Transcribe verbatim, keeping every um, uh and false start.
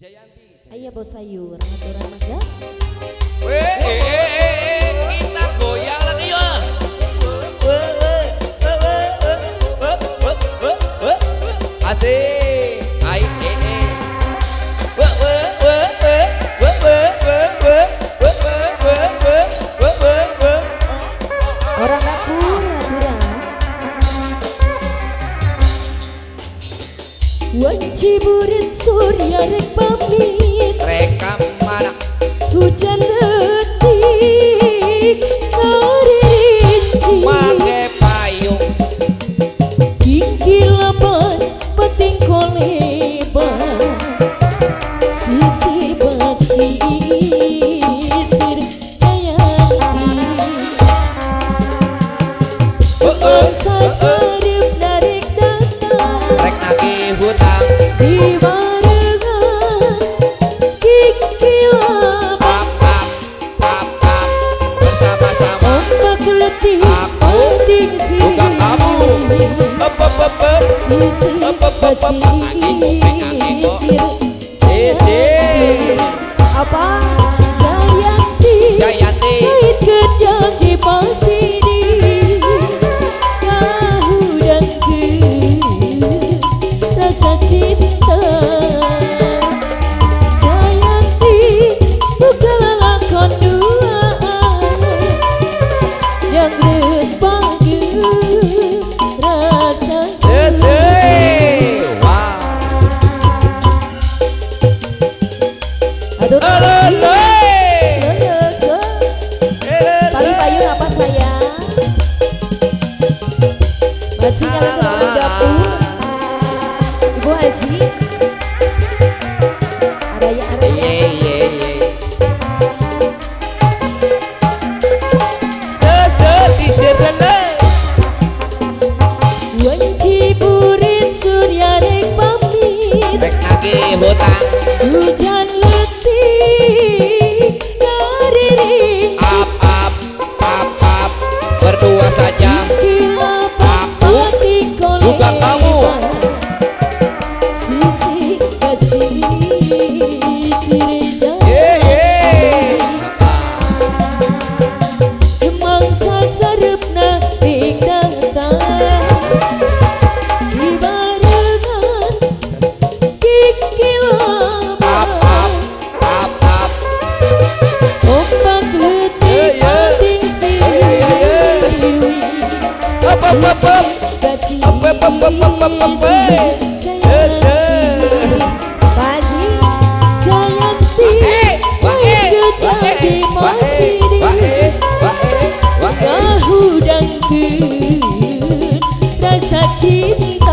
Ayo bos sayur, aturan maga. Weh, kita goyang lagi ya. Asik, aik, orang dapur, aturan. Wanci burit surya rek pamit. rekam mana? Hujan letik ngerinci. Make payung. Gigi lebat peting koleban. Sisi pesisir Jayanti. Masa sarip narik datang. Rek nagih hutang. Di barengan gigi lebat. Pap pap pap pap bersama-sama. Ombak letih Aku peting juga kamu. Up up up up. Sisi Up up up up. pesisir Sisi. Apa Jayanti Jayanti. kait kejang di pasini tahu dan ke rasa cinta. Jayanti bukanlah lakon duaan yang berbagi rasa Sisi. Wow. Aduh, Alele. Tali payung apa sayang? Masih nyala ke orang dapur. Ibu Haji. Ada ya, ada ya. Ye ye ye. Seseti serele. Wanci burit surya rek pamit. Rek nagih hutang. Hujan letih ngariring. Up up up up. Berdua saja. Gila Aku pating juga kamu. Sisi kasih sirja. Ye ye. Emang sasarepna ting datang. Di barengan gigi Up lebat. up up up. Ombak letih pating siwi. Up up up up. Kasih Up up up up up up up. Sese. Paji Jayanti Wae wae jadi wae masini wae wae wae. Kahudangkeun rasa cinta.